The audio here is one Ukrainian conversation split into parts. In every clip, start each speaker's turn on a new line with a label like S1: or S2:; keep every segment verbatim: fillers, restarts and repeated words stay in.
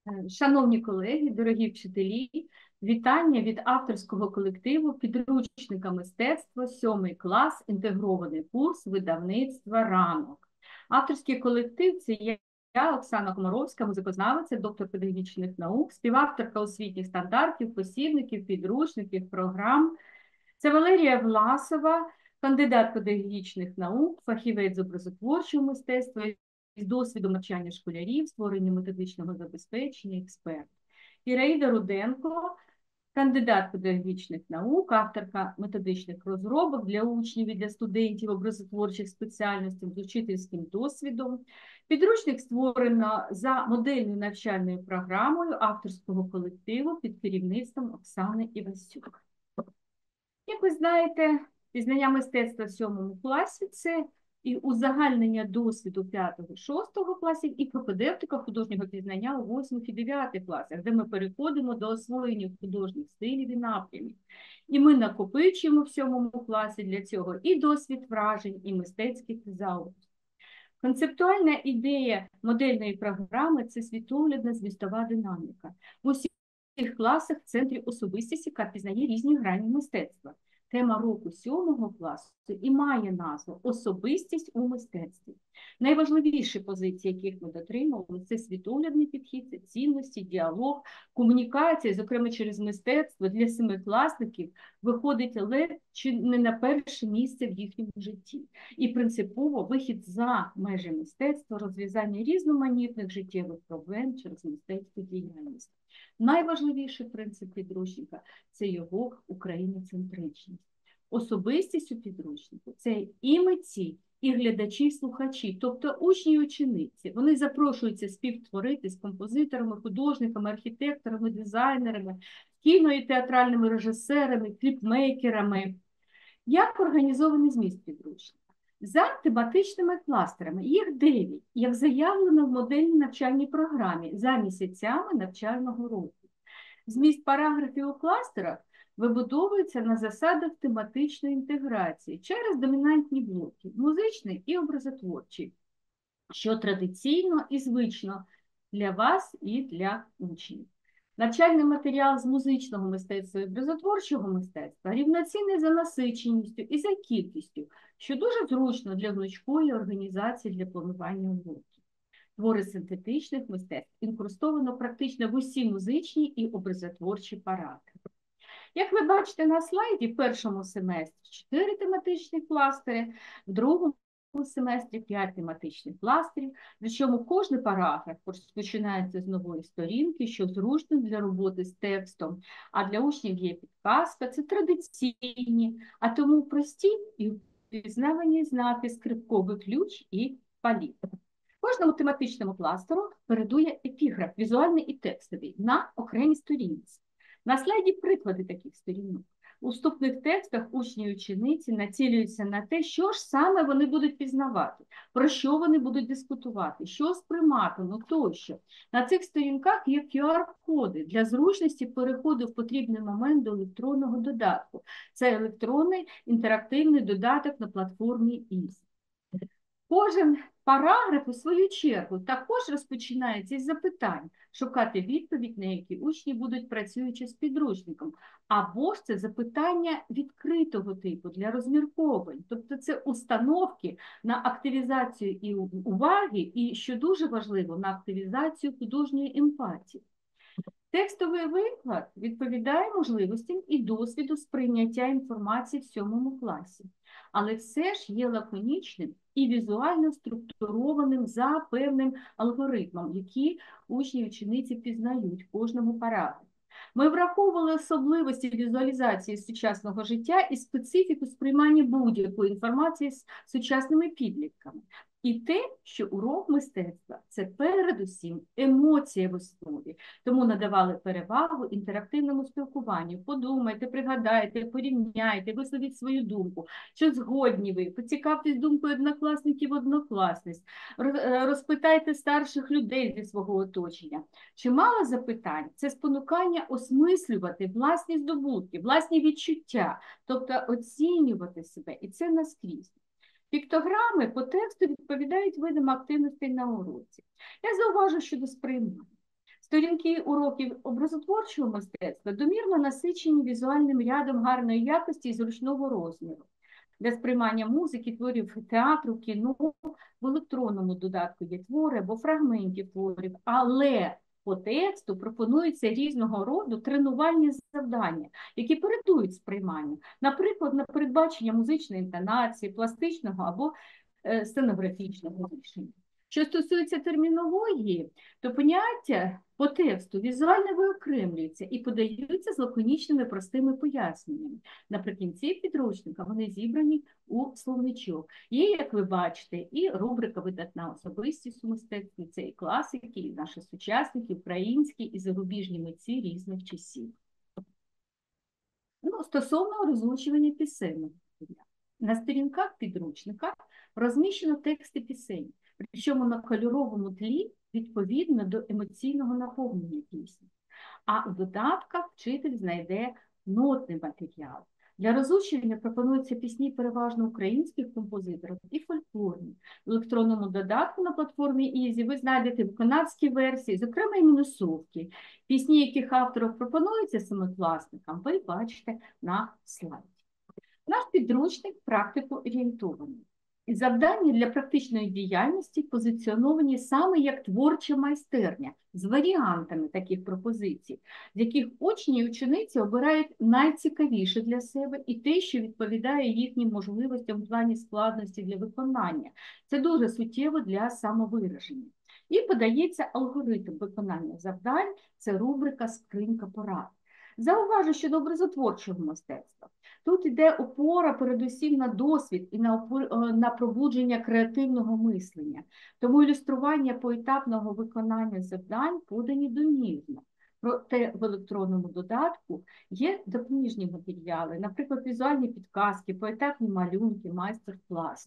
S1: Шановні колеги, дорогі вчителі, вітання від авторського колективу підручника мистецтва сьомий клас, інтегрований курс видавництва «Ранок». Авторський колектив – це я, Оксана Комаровська, музикознавиця, доктор педагогічних наук, співавторка освітніх стандартів, посібників, підручників, програм. Це Валерія Власова, кандидат педагогічних наук, фахівець з образотворчого мистецтва, з досвідом навчання школярів, створення методичного забезпечення, експерт. Іраїда Руденко, кандидат педагогічних наук, авторка методичних розробок для учнів і для студентів образотворчих спеціальностей з учительським досвідом. Підручник створено за модельною навчальною програмою авторського колективу під керівництвом Оксани Івасюк. Як ви знаєте, пізнання мистецтва в сьомому класі – це і узагальнення досвіду п'ятого-шостого класів, і пропедевтика художнього пізнання у восьмих і дев'ятих класах, де ми переходимо до освоєння художніх стилів і напрямів. І ми накопичуємо в сьомому класі для цього і досвід вражень, і мистецьких зауважень. Концептуальна ідея модельної програми – це світоглядна змістова динаміка. В усіх класах в центрі особистість, яка пізнає різні грані мистецтва. Тема року сьомого класу і має назву «Особистість у мистецтві». Найважливіші позиції, яких ми дотримували, це світоглядний підхід, це цінності, діалог, комунікація, зокрема через мистецтво для семикласників, виходить ледь чи не на перше місце в їхньому житті. І принципово вихід за межі мистецтва, розв'язання різноманітних життєвих проблем через мистецьку діяльність. Найважливіший принцип підручника – це його україноцентричність. Особистість у підручнику – це і митці, і глядачі, і слухачі, тобто учні і учениці. Вони запрошуються співтворити з композиторами, художниками, архітекторами, дизайнерами, кіно- і театральними режисерами, кліпмейкерами. Як організований зміст підручника? За тематичними кластерами, їх дев'ять, як заявлено в модельній навчальній програмі, за місяцями навчального року. Зміст параграфів у кластерах вибудовується на засадах тематичної інтеграції через домінантні блоки – музичний і образотворчий, що традиційно і звично для вас і для учнів. Навчальний матеріал з музичного мистецтва і образотворчого мистецтва рівноцінний за насиченістю і за кількістю, що дуже зручно для гнучкої організації для планування уроків. Твори синтетичних мистецтв інкрустовано практично в усі музичні і образотворчі параграфи. Як ви бачите на слайді, в першому семестрі чотири тематичні кластери, в другому семестрі п'ять тематичних кластерів, причому кожний параграф починається з нової сторінки, що зручно для роботи з текстом, а для учнів є підказка, це традиційні, а тому прості і впізнавані знаки, скрипковий ключ і палітра. Кожному тематичному кластеру передує епіграф, візуальний і текстовий, на окремій сторінці. На слайді приклади таких сторінок. У вступних текстах учні і учениці націлюються на те, що ж саме вони будуть пізнавати, про що вони будуть дискутувати, що сприйматимуть тощо. На цих сторінках є кю ар-коди для зручності переходу в потрібний момент до електронного додатку. Це електронний інтерактивний додаток на платформі ІЗ. Кожен параграф, у свою чергу, також розпочинається із запитань, шукати відповідь на які учні будуть працюючи з підручником. Або ж це запитання відкритого типу для розмірковань. Тобто це установки на активізацію і уваги, і, що дуже важливо, на активізацію художньої емпатії. Текстовий виклад відповідає можливостям і досвіду сприйняття інформації в сьомому класі, але все ж є лаконічним і візуально структурованим за певним алгоритмом, які учні і учениці пізнають в кожному параграфі. Ми враховували особливості візуалізації сучасного життя і специфіку сприймання будь-якої інформації з сучасними підлітками. І те, що урок мистецтва – це передусім емоція в основі. Тому надавали перевагу інтерактивному спілкуванню. Подумайте, пригадайте, порівняйте, висловіть свою думку. Що згодні ви? Поцікавтесь думкою однокласників, однокласниць. Розпитайте старших людей зі свого оточення. Чимало запитань – це спонукання осмислювати власні здобутки, власні відчуття, тобто оцінювати себе. І це наскрізь. Піктограми по тексту відповідають видам активностей на уроці. Я зауважу щодо сприймання. Сторінки уроків образотворчого мистецтва домірно насичені візуальним рядом гарної якості і зручного розміру. Для сприймання музики, творів театру, кіно, в електронному додатку є твори або фрагментів творів, але по тексту пропонуються різного роду тренувальні завдання, які передують сприйманню. Наприклад, на передбачення музичної інтонації, пластичного або е, сценографічного рішення. Що стосується термінології, то поняття по тексту візуально виокремлюються і подаються з лаконічними простими поясненнями. Наприкінці підручника вони зібрані у словничок. Є, як ви бачите, і рубрика «Видатна особистість у мистецтві», це і класики, і наші сучасники, українські і зарубіжні митці різних часів. Ну, стосовно розлучування пісень. На сторінках підручника розміщено тексти пісень, причому на кольоровому тлі відповідно до емоційного наповнення пісні. А у додатках вчитель знайде нотний матеріал. Для розучення пропонуються пісні переважно українських композиторів і фольклорні. В електронному додатку на платформі Ізі ви знайдете виконавські версії, зокрема і мінусовки. Пісні, яких авторів пропонуються семикласникам, ви бачите на слайді. Наш підручник практику орієнтований. І завдання для практичної діяльності позиціоновані саме як творча майстерня з варіантами таких пропозицій, з яких учні і учениці обирають найцікавіше для себе і те, що відповідає їхнім можливостям в плані складності для виконання. Це дуже суттєво для самовираження. І подається алгоритм виконання завдань, це рубрика «Скринька порад». Зауважу щодо образотворчого мистецтва. Тут йде опора передусім на досвід і на, на пробудження креативного мислення. Тому ілюстрування поетапного виконання завдань подані домірно. Проте в електронному додатку є допоміжні матеріали, наприклад, візуальні підказки, поетапні малюнки, майстер-класи.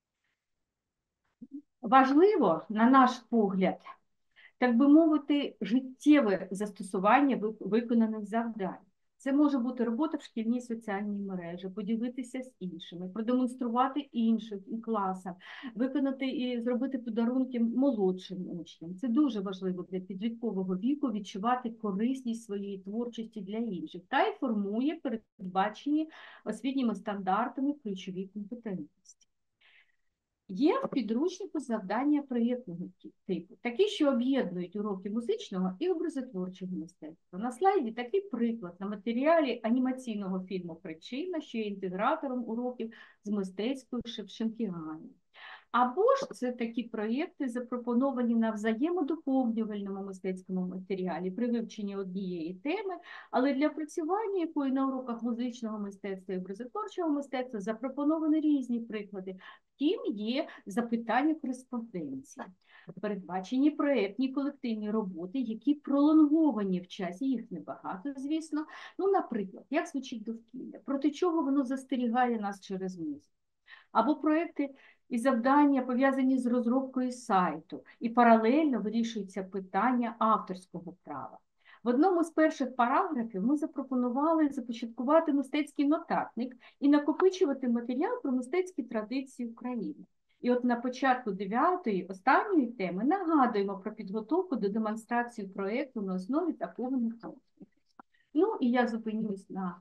S1: Важливо, на наш погляд, так би мовити, життєве застосування виконаних завдань. Це може бути робота в шкільній соціальній мережі, поділитися з іншими, продемонструвати іншим класам, виконати і зробити подарунки молодшим учням. Це дуже важливо для підліткового віку відчувати корисність своєї творчості для інших та й формує передбачені освітніми стандартами ключові компетентності. Є в підручнику завдання проєктного типу, такі, що об'єднують уроки музичного і образотворчого мистецтва. На слайді такий приклад на матеріалі анімаційного фільму «Причина», що є інтегратором уроків з мистецькою Шевченкіаною. Або ж це такі проєкти, запропоновані на взаємодоповнювальному мистецькому матеріалі при вивченні однієї теми, але для опрацювання якої на уроках музичного мистецтва і образотворчого мистецтва запропоновані різні приклади. Втім, є запитання кореспонденції. Передбачені проєктні колективні роботи, які пролонговані в часі, їх небагато, звісно. Ну, наприклад, як звучить довкілля, проти чого воно застерігає нас через музику. Або проєкти і завдання, пов'язані з розробкою сайту, і паралельно вирішується питання авторського права. В одному з перших параграфів ми запропонували започаткувати мистецький нотатник і накопичувати матеріал про мистецькі традиції України. І от на початку дев'ятої, останньої теми, нагадуємо про підготовку до демонстрації проєкту на основі такого нотатника. Ну, і я зупинюсь на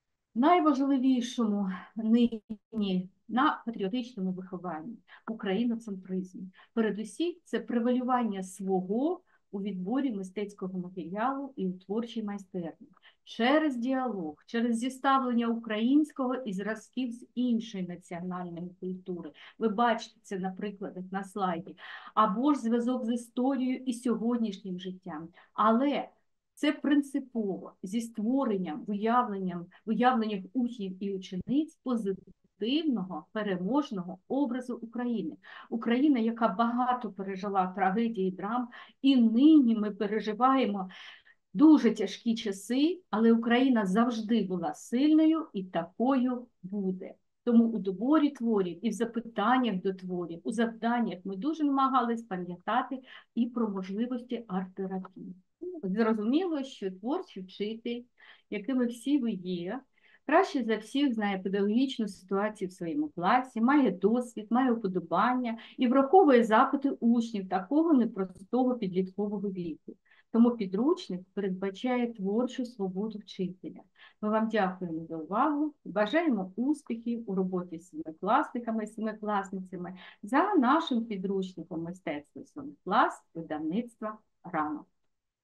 S1: найважливішому нині, на патріотичному вихованні, україноцентризмі. Передусім, це превалювання свого у відборі мистецького матеріалу і у творчій майстерні. Через діалог, через зіставлення українського і зразків з іншої національної культури. Ви бачите це на прикладах на слайді. Або ж зв'язок з історією і сьогоднішнім життям. Але це принципово зі створенням, виявленням, виявленням учнів і учениць позитивного, переможного образу України. Україна, яка багато пережила трагедії, драм, і нині ми переживаємо дуже тяжкі часи, але Україна завжди була сильною і такою буде. Тому у доборі творів і в запитаннях до творів, у завданнях ми дуже намагались пам'ятати і про можливості арт-терапії. Зрозуміло, що творчий вчитель, якими всі ви є, краще за всіх знає педагогічну ситуацію в своєму класі, має досвід, має уподобання і враховує запити учнів такого непростого підліткового віку. Тому підручник передбачає творчу свободу вчителя. Ми вам дякуємо за увагу, бажаємо успіхів у роботі з семикласниками і семикласницями за нашим підручником мистецтва сьомий клас видавництва «Ранок».